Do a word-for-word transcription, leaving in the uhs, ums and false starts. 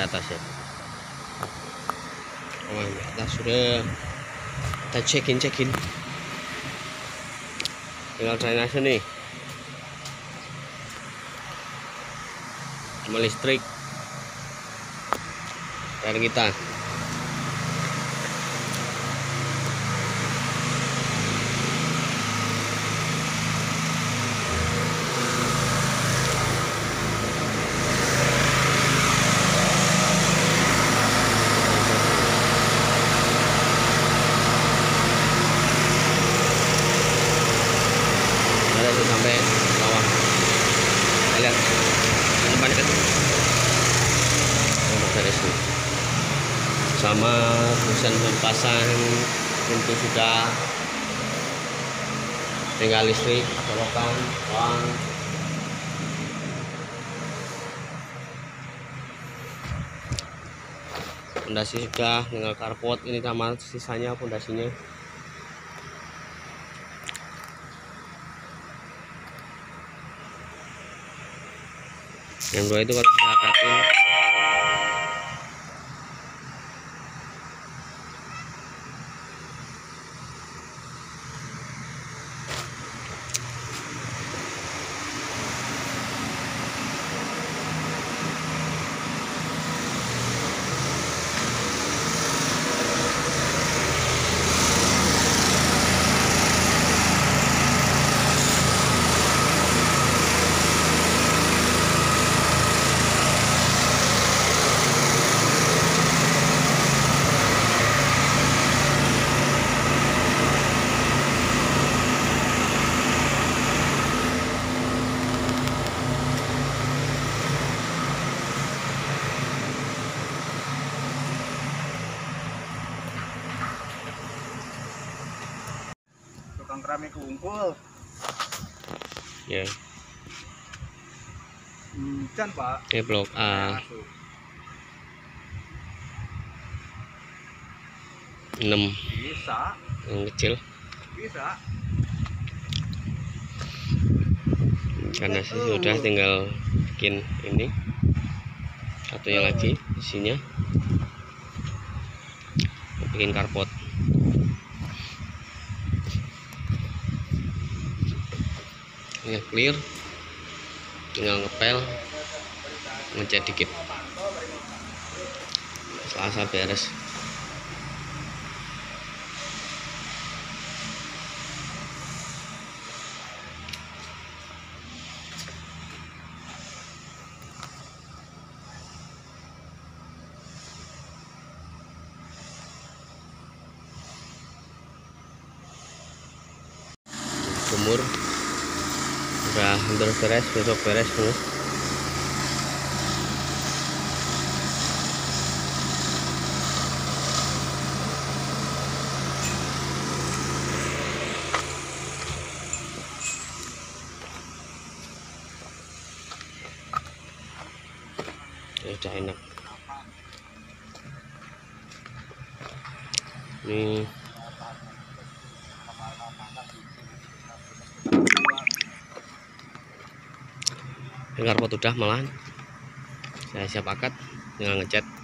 sampai atas ya. Oh, di atas sudah kita cekin cekin tinggal drainase nih sama listrik air kita. Sampai bawah, lihat depan kan sama urusan pasang pintu sudah, tinggal listrik, colokan, uang. Fondasi sudah, tinggal karpot ini sama sisanya fondasinya. Yang dua itu kalau kita angkatin tukang keramik kumpul. ya. Hujan Pak. Ini blok A enam bisa yang kecil bisa karena sih sudah tinggal bikin ini satunya lagi isinya bikin karpot. Ini clear, tinggal ngepel ngecat dikit, selasa beres. Sumur udah hampir beres, besok beres semua. Ya, udah enak nih. Karpot udah malahan saya siap akad, tinggal ngecat.